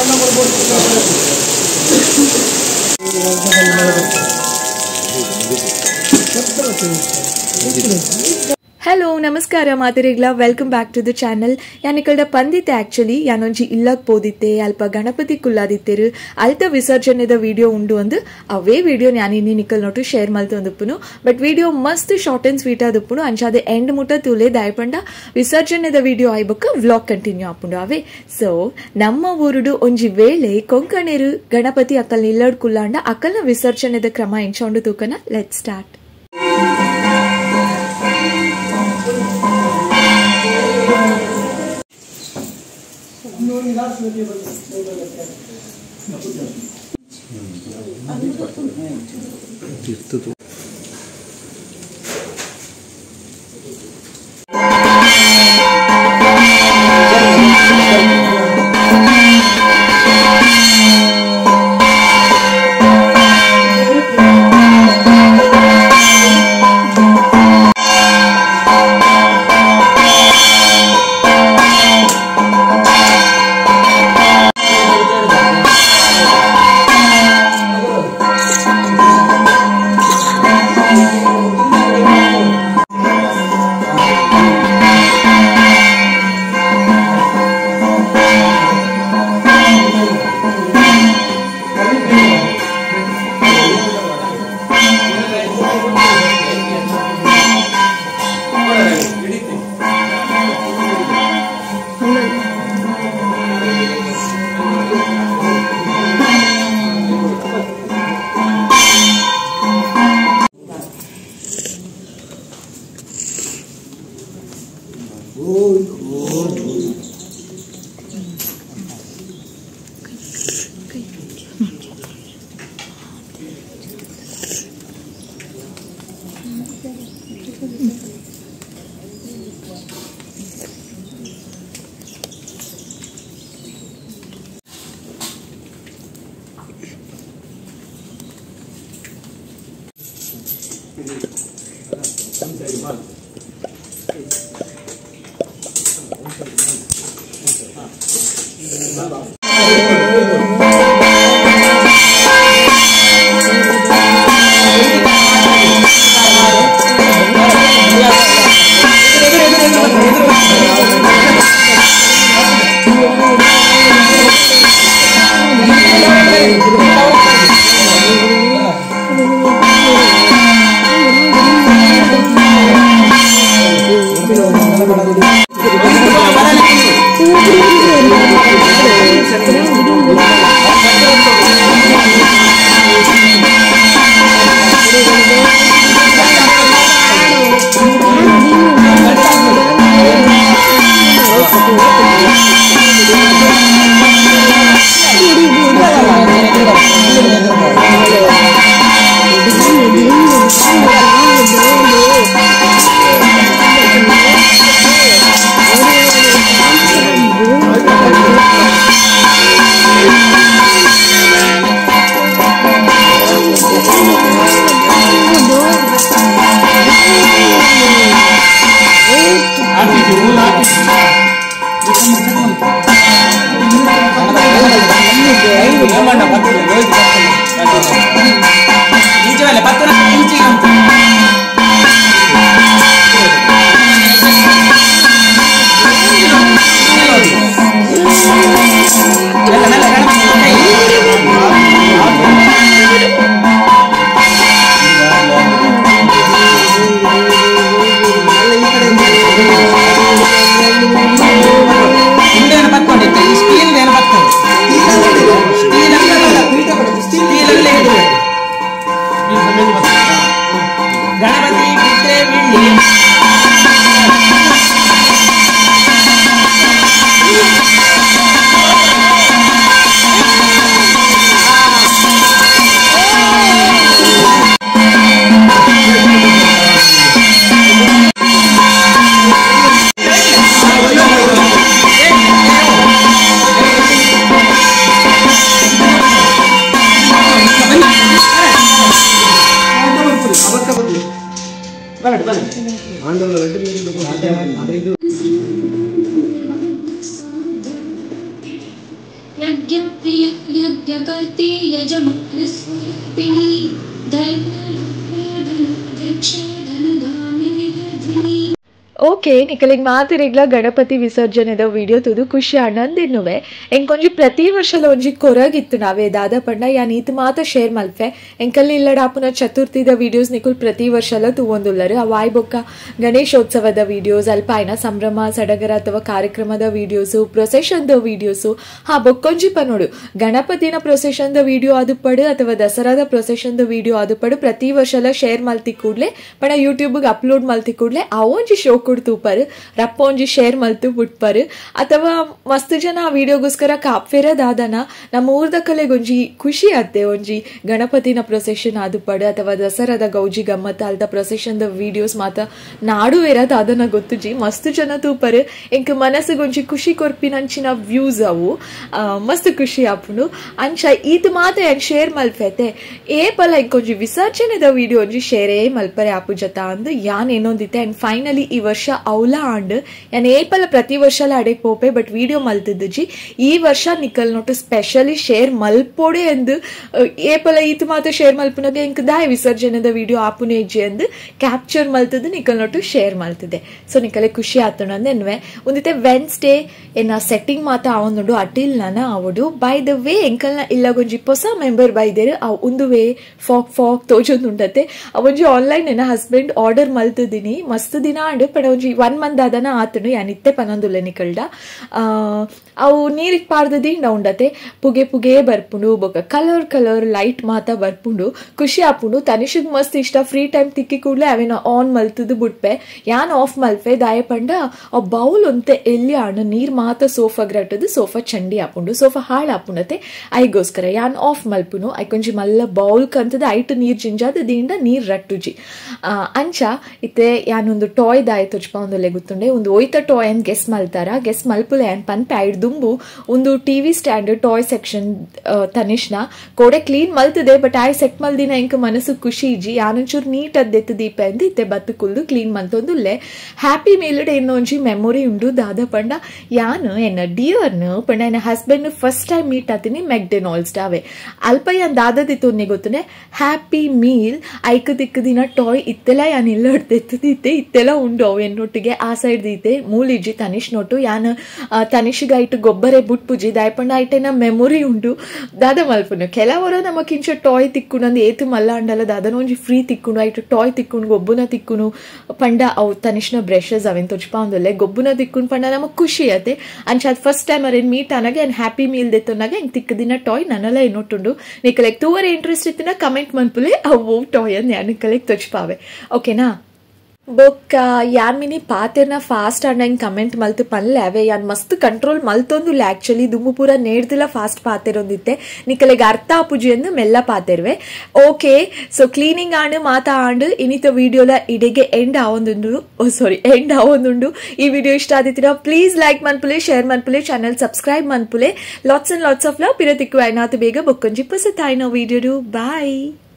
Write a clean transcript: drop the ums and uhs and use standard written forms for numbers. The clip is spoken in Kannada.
Hello, Namaskara Matarigla, welcome back to the channel. Yanikalda pandite actually, yanonji illag podite, alpa Ganapati kulladitteru, alta visarjaneda video undu andu, ave video yanini nikal notu share maltu andupunu, but video must short and sweet adupunu, anchade end mutta tule dayapanda, visarjaneda video aibaka vlog continue apundu ave. So, namma urudu onji vele, konkaneru, Ganapati akal illad kullanda, akalna visarjaneda krama enchondu tukana, let's start. यज्ञप्रियज्ञपति यजमानस्पिनी दैवक्षधनधामिनी ಓಕೆ ನಿಕಲಿಗೆ ಮಾತಿರಿಗ್ಲ ಗಣಪತಿ ವಿಸರ್ಜನೆದ ವಿಡಿಯೋ ತುದು ಖುಷಿ ಆನಂದಿನುವೆ ಎಂಕೊಂಜಿ ಪ್ರತಿ ವರ್ಷಲ ಒಂಜಿ ಕೊರಗಿತ್ತು ನಾವೇ ದಾದ ಪಂಡ ಯಾನ್ ಈತ್ ಮಾತ ಶೇರ್ ಮಲ್ಪೆ ಎಂಕಲ್ಲಿ ಇಲ್ಲಡಾಪುನ ಚತುರ್ಥಿದ ವಿಡಿಯೋಸ್ ನಿಕುಲ್ ಪ್ರತಿ ವರ್ಷಲ ತೂವೊಂದುಲ್ಲರು ಅವಾಯ್ ಬೊಕ್ಕ ಗಣೇಶೋತ್ಸವದ ವಿಡಿಯೋಸ್ ಅಲ್ಪ ಆಯ್ನ ಸಂಭ್ರಮ ಸಡಗರ ಅಥವಾ ಕಾರ್ಯಕ್ರಮದ ವಿಡಿಯೋಸು ಪ್ರೊಸೆಷನ್ದ ವಿಡಿಯೋಸು ಬೊಕ್ಕೊಂಜಿ ಪನೋಡು ಗಣಪತಿನ ಪ್ರೊಸೆಷನ್ದ ವಿಡಿಯೋ ಅದು ಪಡು ಅಥವಾ ದಸರಾದ ಪ್ರೊಸೆಷನ್ದ ವಿಡಿಯೋ ಅದು ಪಡು ಪ್ರತಿ ವರ್ಷಲ ಶೇರ್ ಮಲ್ತಿ ಕೂಡ್ಲೆ ಪಂಡ ಯೂಟ್ಯೂಬ್ಗೆ ಅಪ್ಲೋಡ್ ಮಲ್ತಿ ಕೂಡ್ಲೆ ಅವೊಂಜಿ ಶೋ ಕೊಡ್ತೂಪರು ರಪ್ಪ ಒಂಜಿ ಶೇರ್ ಮಲ್ತು ಬಿಟ್ಪರು ಅಥವಾ ಮಸ್ತ್ ಜನ ಆ ವಿಡಿಯೋಗೋಸ್ಕರ ಕಾಪ್ಫೆರದಾದನ ನಮ್ಮ ಊರ್ದ ಕಲೆಗೊಂಜಿ ಖುಷಿ ಆತ್ತೆ ಒಂಜಿ ಗಣಪತಿನ ಪ್ರೊಸೆಷನ್ ಆದು ಪಡು ಅಥವಾ ದಸರಾದ ಗೌಜಿ ಗಮ್ಮತ್ ಅಲ್ದ ಪ್ರೊಸೆಷನ್ದ ವಿಡಿಯೋಸ್ ಮಾತ ನಾಡು ಇರದ್ ಅದನ್ನ ಗೊತ್ತುಜಿ ಮಸ್ತ್ ಜನ ತೂಪರು ಎಂಕ್ ಮನಸ್ಸಿಗೊಂಜಿ ಖುಷಿ ಕೊರ್ಪಿನಂಚಿನ ವ್ಯೂಸ್ ಅವು ಮಸ್ತ್ ಖುಷಿ ಆಪುಂಡು ಅಂಚ ಈತ್ ಮಾತ ಏನ್ ಶೇರ್ ಮಲ್ಪೆತೆ ಏಪಲ ಇಂಕೊಂಜಿ ವಿಸರ್ಜನೆದ ವಿಡಿಯೋ ಒಂಜಿ ಶೇರೇ ಮಲ್ಪರೆ ಆಪು ಜತ ಅಂದು ಯಾನ್ ಏನೊಂದಿತ್ತೆ ಅಂಡ್ ಫೈನಲಿ ಈ ವರ್ಷ ಅವಲ ಆಂಡ್ ಯಾನ್ ಏಪಲ ಪ್ರತಿ ವರ್ಷಲ ಅಡೆ ಪೋಪೆ ಬಟ್ ವಿಡಿಯೋ ಮಲ್ತಿದ್ದುಜಿ ಈ ವರ್ಷ ನಿಕಲ್ ನೋಟು ಸ್ಪೆಷಲಿ ಶೇರ್ ಮಲ್ಪೋಡೆ ಎಂದು ಏಪಲ ಈತ್ ಮಾತ ಶೇರ್ ಮಲ್ಪುನಗ ಎಂಕ್ ದಾಯ ವಿಸರ್ಜನೆದ ವಿಡಿಯೋ ಆಪುನೆ ಇಜ್ಜಿ ಎಂದು ಕ್ಯಾಪ್ಚರ್ ಮಲ್ತದ್ದು ನಿಕಲ್ ನೋಟು ಶೇರ್ ಮಲ್ತಿದೆ ಸೊ ನಿಕಲೆ ಖುಷಿ ಆತುಂಡು ಅಂದೆನ್ವೆ ಒಂದಿತ್ತೆ ವೆನ್ಸ್ಡೇ ಎನ್ನ ಸೆಟ್ಟಿಂಗ್ ಮಾತ ಅವೊಂದುಂಡು ಅಟಿಲ್ ನಾನ ಅವಡು ಬೈ ದ ವೇ ಎಂಕಲ್ನ ಇಲ್ಲಗೊಂಜಿ ಹೊಸ ಮೆಂಬರ್ ಬೈದೇರು ಒಂದು ವೇ ಫಾಕ್ ತೋಜೊಂದುಂಡತೆ ಅವೊಂಜಿ ಆನ್ಲೈನ್ ಎನ್ನ ಹಸ್ಬೆಂಡ್ ಆರ್ಡರ್ ಮಲ್ತಿದ್ದೀನಿ ಮಸ್ತ್ ದಿನ ಆಂಡ್ ಪಡ ಒಂಜಿ 1 ಮಂತ್ ಆದನ ಆತನು ಯಾನಿತ್ತೆ ಪನೊಂದುಲ್ಲೆ ನಿಕಲ್ಡ ಅವು ನೀರಿಗೆ ಪಾರ್ದದಿಂಡ ಉಂಡತೆ ಪುಗೆ ಪುಗೆ ಬರ್ಪುಂಡು ಬೊಕ ಕಲರ್ ಲೈಟ್ ಮಾತ ಬರ್ಪುಂಡು ಖುಷಿ ಆಪುಂಡು ತನಿಷಗ್ ಮಸ್ತ್ ಇಷ್ಟ ಫ್ರೀ ಟೈಮ್ ತಿಕ್ಕಿ ಕೂಡ್ಲೆ ಅವೇನ ಆನ್ ಮಲ್ತದು ಬಿಟ್ಪೆ ಯಾನ್ ಆಫ್ ಮಲ್ಪೆ ದಾಯ ಪಂಡ ಆ ಬೌಲ್ ಒಂತೆ ಎಲ್ಲಿ ಆಂಡ ನೀರ್ ಮಾತ ಸೋಫಾ ಗ್ರಟ್ಟದು ಸೋಫಾ ಚಂಡಿ ಆಪುಂಡು ಸೋಫಾ ಹಾಳ್ ಆಪುಂಡತೆ ಐಗೋಸ್ಕರ ಯಾನ್ ಆಫ್ ಮಲ್ಪುನು ಐಕೊಂಜಿ ಮಲ್ಲ ಬೌಲ್ ಕಂತದ ಐಟ್ ನೀರ್ ಜಿಂಜಾದ ದಿಂಡ ನೀರ್ ರಟ್ಟುಜಿ ಅಂಚ ಇತ್ತೆ ಯಾನೊಂದು ಟಾಯ್ ದಾಯ ತುಚ್ಪ ಒಂದೊಲ್ಲೆ ಗೊತ್ತುಂಡೆ ಒಂದು ಒಯ್ತ ಟಾಯ್ ಅನ್ ಗೆಸ್ ಮಲ್ತಾರ ಗೆಸ್ ಮಲ್ಪುಲೆ ಅನ್ ಪನ್ಪೆ ಐಡ್ ದುಂಬು ಒಂದು ಟಿವಿ ಸ್ಟ್ಯಾಂಡ್ ಟಾಯ್ ಸೆಕ್ಷನ್ ತನಿಷ್ನ ಕೋಡೆ ಕ್ಲೀನ್ ಮಲ್ತದೆ ಬಟ್ ಆಯ್ ಸೆಟ್ ಮಲ್ದಿನ ಎಂಕ ಮನಸ್ಸು ಖುಷಿ ಇಜ್ಜಿ ಯಾನೊಂಚೂರು ನೀಟ್ ಅದ್ದೆತ್ತು ದೀಪ ಎಂದು ಇತ್ತೆ ಬತ್ತು ಕುಲ್ದು ಕ್ಲೀನ್ ಮಲ್ತೊಂದುಲ್ಲೆ ಹ್ಯಾಪಿ ಮೀಲ್ಡ್ ಏನೊಂಜಿ ಮೆಮೊರಿ ಉಂಡು ದಾದ ಪಂಡ ಯಾನು ಎನ್ನ ಡಿಯರ್ನು ಪಂಡ ಎನ್ನ ಹಸ್ಬೆಂಡ್ ಫಸ್ಟ್ ಟೈಮ್ ಮೀಟ್ ಆತೀನಿ ಮೆಕ್ಡೆನಾಲ್ಡ್ಸ್ ದಾವೆ ಅಲ್ಪ ಯಾನ್ ದಾದದಿತ್ತು ಗೊತ್ತನೆ ಹ್ಯಾಪಿ ಮೀಲ್ ಐಕ ದಿಕ್ಕದಿನ ಟಾಯ್ ಇತ್ತೆಲ್ಲ ಯಾನ್ ಇಲ್ಲ ಎತ್ತದಿತ್ತೆ ಇತ್ತೆಲ್ಲ ಉಂಡು ಅವು ಎನ್ನೊಟ್ಟಿಗೆ ಆ ಸೈಡ್ ದೀತೆ ಮೂಲಿಜ್ಜಿ ತನಿಷ್ ನೋಟು ಯಾನ್ ತನಿಷಿಗ ಐಟು ಗೊಬ್ಬರೆ ಬುಟ್ ಪುಜಿ ದಾಯಪಂಡ ಐಟೆನ ಮೆಮೊರಿ ಉಂಡು ದಾದ ಮಲ್ಪುನು ಕೆಲವರ ನಮಕಿಂಚ ಟಾಯ್ ತಿಕ್ಕುನು ಅಂದ್ ಏತು ಮಲ್ಲ ಅಂಡಲ್ಲ ದಾದನ ಒಂಜಿ ಫ್ರೀ ತಿಕ್ಕುನು ಐಟು ಟಾಯ್ ತಿಕ್ಕುನು ಗೊಬ್ಬುನ ತಿಕ್ಕುನು ಪಂಡ ಅವು ತನಿಷ್ನ ಬ್ರಷಸ್ ಅವೆನ್ ತೊಚ್ಪ ಒಂದೊಲ್ಲೆ ಗೊಬ್ಬುನ ತಿಕ್ಕುನು ಪಂಡ ನಮಗ್ ಖುಷಿ ಆತೆ ಅಂಚ ಅದ್ ಫಸ್ಟ್ ಟೈಮ್ ಅರೇನ್ ಮೀಟ್ ಆನಾಗ ಏನ್ ಹ್ಯಾಪಿ ಮೀಲ್ ದೆತ್ತನಾಗ ಹೆಂಗ್ ತಿಕ್ಕದಿನ ಟಾಯ್ ನನ್ನಲ್ಲ ಏನೊಟ್ಟುಂಡು ನಿಕಲೆಗ್ ತೂವರೆ ಇಂಟ್ರೆಸ್ಟ್ ಇತ್ತಿನ ಕಮೆಂಟ್ ಮನ್ಪುಲೆ ಅವು ಟಾಯ್ ಅಂದ್ ಯಾನ್ ನಿಕಲೆಗ್ ತೊಚ್ಪಾವೆ ಓಕೆನಾ ಬೊಕ್ಕ ಯಾನ್ ಮಿನಿ ಪಾತೆರ್ನ ಫಾಸ್ಟ್ ಆಂಡ್ ಹೆಂಗ್ ಕಮೆಂಟ್ ಮಲ್ತು ಪನ್ಲೆ ಅವೆ ಯಾನ್ ಮಸ್ತ್ ಕಂಟ್ರೋಲ್ ಮಲ್ತೊಂದುಲ್ಲ ಆಕ್ಚುಲಿ ದುಂಬು ಪೂರ ನೇಡ್ದಿಲ್ಲ ಫಾಸ್ಟ್ ಪಾತೆರೊಂದಿತ್ತೆ ನಿಕಲೆಗ್ ಅರ್ಥ ಆಪುಜಿ ಎಂದು ಮೆಲ್ಲ ಪಾತೆರ್ವೆ ಓಕೆ ಸೊ ಕ್ಲೀನಿಂಗ್ ಆಂಡ್ ಮಾತಾ ಆಂಡ್ ಇನಿತ ವಿಡಿಯೋಲ ಇಡೆಗೆ ಎಂಡ್ ಆವೊಂದುಂಡು ಈ ವಿಡಿಯೋ ಇಷ್ಟ ಆದಿತ್ತಿನ ಪ್ಲೀಸ್ ಲೈಕ್ ಮನ್ಪುಲೆ ಶೇರ್ ಮನ್ಪುಲೆ ಚಾನೆಲ್ ಸಬ್ಸ್ಕ್ರೈಬ್ ಮನ್ಪುಲೆ lots and lots of love ಪಿರತಿಕ್ಕು ಐನಾತು ಬೇಗ ಬೊಕ್ಕೊಂಜಿ ಪುಸ ತಾಯ್ನೋ ವಿಡಿಯೋಡು ಬಾಯ್.